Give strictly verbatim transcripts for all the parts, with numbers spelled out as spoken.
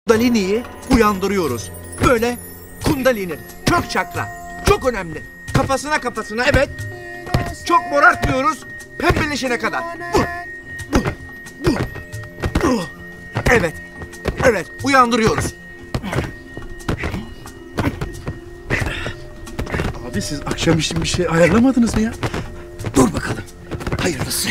Kundalini'yi uyandırıyoruz. Böyle kundalini, kök çakra. Çok önemli. Kafasına kafasına evet. Çok morartmıyoruz. Pembeleşene kadar. Bu, bu, bu, bu. Evet, evet uyandırıyoruz. Abi siz akşam için bir şey ayarlamadınız mı ya? Dur bakalım. Hayırlısı.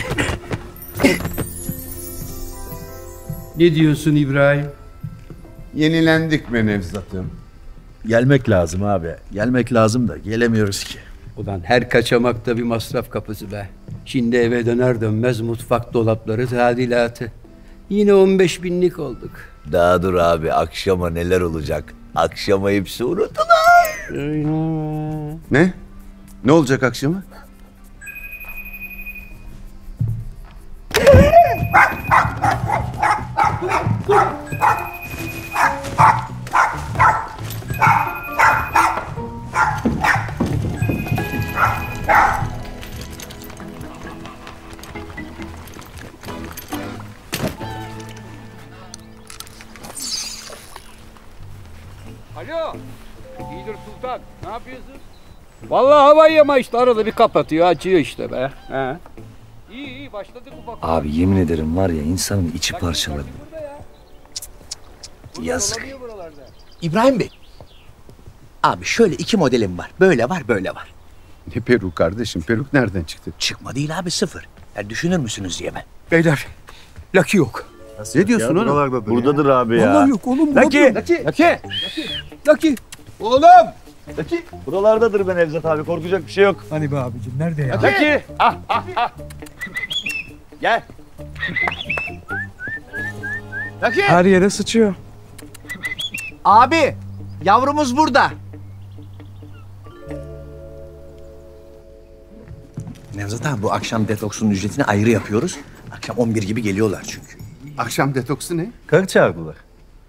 Ne diyorsun İbrahim? Yenilendik mi Nevzat'ım? Gelmek lazım abi. Gelmek lazım da gelemiyoruz ki. Ulan her kaçamakta bir masraf kapısı be. Şimdi eve döner dönmez mutfak dolapları tadilatı. Yine on beş binlik olduk. Daha dur abi, akşama neler olacak? Akşama hepsi unutulur. Ne? Ne olacak akşama? Alo, İyidir Sultan, ne yapıyorsun? Vallahi hava yama işte, arada bir kapatıyor, açıyor işte be. He. İyi iyi, başladık ufak. Abi yemin ederim var ya, insanın içi parçalanıyor. Yazık. İbrahim Bey. Abi şöyle iki modelim var. Böyle var, böyle var. Ne peruk kardeşim? Peruk nereden çıktı? Çıkma değil abi sıfır. Ya düşünür müsünüz diye ben. Beyler, Lucky yok. Ne diyorsun oğlum? Buradadır abi ya. Vallahi yok oğlum. Lucky! Lucky! Lucky! Lucky! Oğlum! Lucky! Buralardadır be Nevzat abi, korkacak bir şey yok. Hani be abicim, nerede ya? Lucky! Ah ah ah! Gel! Lucky! Her yere sıçıyor. Abi, yavrumuz burada. Nevzat abi bu akşam detoksun ücretini ayrı yapıyoruz. Akşam on bir gibi geliyorlar çünkü. Akşam detoksu ne? Karı çağırdılar.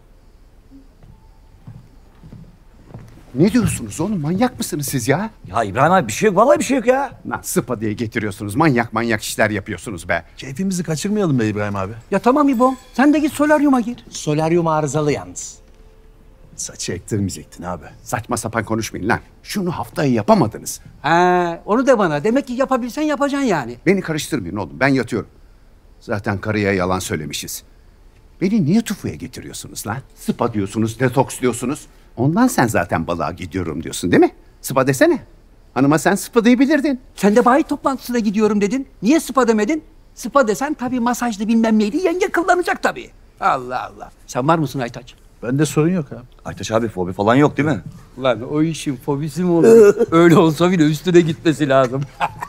Ne diyorsunuz oğlum? Manyak mısınız siz ya? Ya İbrahim abi bir şey yok, vallahi bir şey yok ya. Lan sıpa diye getiriyorsunuz. Manyak manyak işler yapıyorsunuz be. Keyfimizi kaçırmayalım be İbrahim abi. Ya tamam İbom, sen de git solaryuma gir. Solaryum arızalı yalnız. Saçı ektirmeyecektin abi. Saçma sapan konuşmayın lan. Şunu haftayı yapamadınız. He, onu de bana. Demek ki yapabilsen yapacaksın yani. Beni karıştırmayın oğlum. Ben yatıyorum. Zaten karıya yalan söylemişiz. Beni niye tufuya getiriyorsunuz lan? Spa diyorsunuz, detoks diyorsunuz. Ondan sen zaten balığa gidiyorum diyorsun değil mi? Spa desene. Hanıma sen spa diyebilirdin. Sen de bayi toplantısına gidiyorum dedin. Niye spa demedin? Spa desen tabii masajlı bilmem neydi, yenge kullanacak tabii. Allah Allah. Sen var mısın Aytaç? Bende sorun yok abi. Aytaç abi fobi falan yok değil mi? Lan o işin fobisi mi olur? Öyle olsa bile üstüne gitmesi lazım.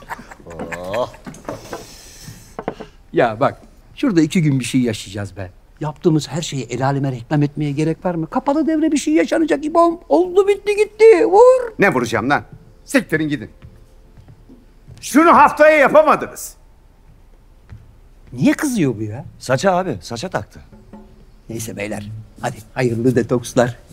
Ya bak, şurada iki gün bir şey yaşayacağız be. Yaptığımız her şeyi el aleme reklam etmeye gerek var mı? Kapalı devre bir şey yaşanacak İbom. Oldu bitti gitti. Vur. Ne vuracağım lan? Siktirin gidin. Şunu haftaya yapamadınız. Niye kızıyor bu ya? Saça abi, saça taktı. Neyse beyler, hadi hayırlı detokslar.